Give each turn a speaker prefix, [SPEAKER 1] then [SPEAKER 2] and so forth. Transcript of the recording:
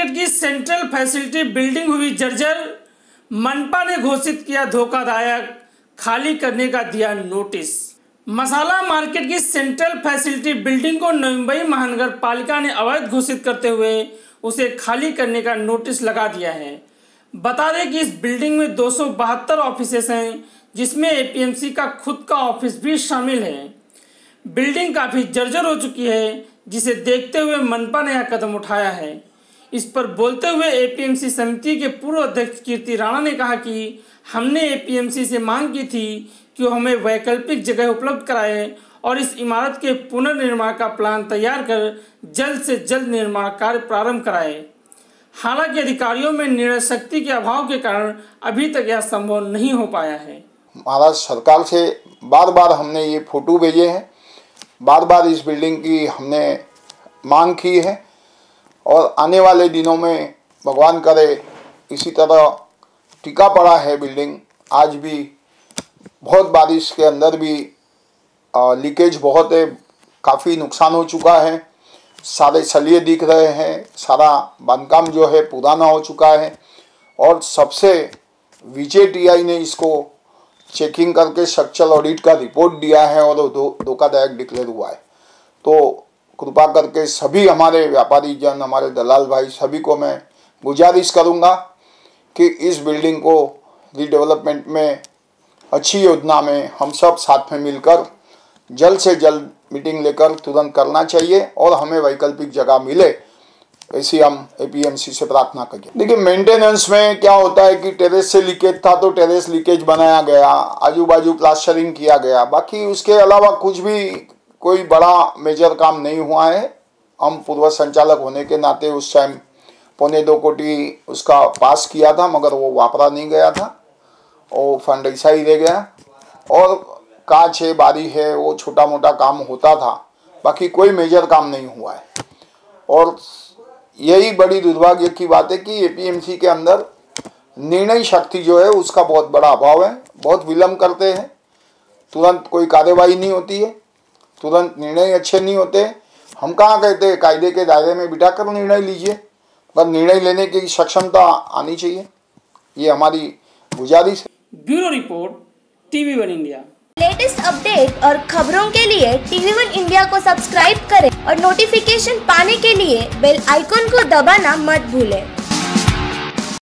[SPEAKER 1] Market की central facility building हुई जर्जर। मनपा ने घोषित किया धोखादायक, खाली करने का दिया नोटिस। मसाला मार्केट की सेंट्रल फैसिलिटी बिल्डिंग को नवी मुंबई महानगर पालिका ने अवैध घोषित करते हुए उसे खाली करने का नोटिस लगा दिया है। बता दें कि इस बिल्डिंग में 272 ऑफिसेस हैं, जिसमें एपीएमसी का खुद का ऑफिस भी शामिल है। बिल्डिंग काफ़ी जर्जर हो चुकी है, जिसे देखते हुए मनपा ने यह कदम उठाया है। इस पर बोलते हुए एपीएमसी समिति के पूर्व अध्यक्ष कीर्ति राणा ने कहा कि हमने एपीएमसी से मांग की थी कि वो हमें वैकल्पिक जगह उपलब्ध कराए और इस इमारत के पुनर्निर्माण का प्लान तैयार कर जल्द से जल्द निर्माण कार्य प्रारंभ कराए। हालांकि अधिकारियों में निर्णय शक्ति के अभाव के कारण अभी तक यह संभव नहीं हो पाया है।
[SPEAKER 2] महाराष्ट्र सरकार से बार बार हमने ये फोटो भेजे हैं, बार बार इस बिल्डिंग की हमने मांग की है और आने वाले दिनों में भगवान करे इसी तरह टिका पड़ा है बिल्डिंग। आज भी बहुत बारिश के अंदर भी लीकेज बहुत है, काफ़ी नुकसान हो चुका है, सारे सलिए दिख रहे हैं, सारा बांधकाम जो है पुराना हो चुका है और सबसे VJTI ने इसको चेकिंग करके स्ट्रक्चरल ऑडिट का रिपोर्ट दिया है और धोखादायक डिक्लेयर हुआ है। तो कृपा करके सभी हमारे व्यापारी जन, हमारे दलाल भाई, सभी को मैं गुजारिश करूंगा कि इस बिल्डिंग को रीडेवलपमेंट में अच्छी योजना में हम सब साथ में मिलकर जल्द से जल्द मीटिंग लेकर तुरंत करना चाहिए और हमें वैकल्पिक जगह मिले, ऐसी हम एपीएमसी से प्रार्थना करें। देखिए, मेंटेनेंस में क्या होता है कि टेरेस से लीकेज था तो टेरेस लीकेज बनाया गया, आजू बाजू प्लास्टरिंग किया गया, बाकी उसके अलावा कुछ भी कोई बड़ा मेजर काम नहीं हुआ है। हम पूर्व संचालक होने के नाते उस टाइम 1.25 कोटी उसका पास किया था, मगर वो वापरा नहीं गया था, वो फंड ऐसा ही रह गया। और कांच है, बारी है, वो छोटा मोटा काम होता था, बाकी कोई मेजर काम नहीं हुआ है। और यही बड़ी दुर्भाग्य की बात है कि एपीएमसी के अंदर निर्णय शक्ति जो है उसका बहुत बड़ा अभाव है। बहुत विलम्ब करते हैं, तुरंत कोई कार्यवाही नहीं होती है, तुरंत निर्णय अच्छे नहीं होते। हम कहाँ कहते हैं कायदे के दायरे में बिठाकर निर्णय लीजिए, पर निर्णय लेने की सक्षमता आनी चाहिए, ये हमारी गुजारिश है।
[SPEAKER 1] Bureau report, TV1 India.
[SPEAKER 3] Latest update और खबरों के लिए TV1 इंडिया को सब्सक्राइब करें और नोटिफिकेशन पाने के लिए बेल आइकॉन को दबाना मत भूलें।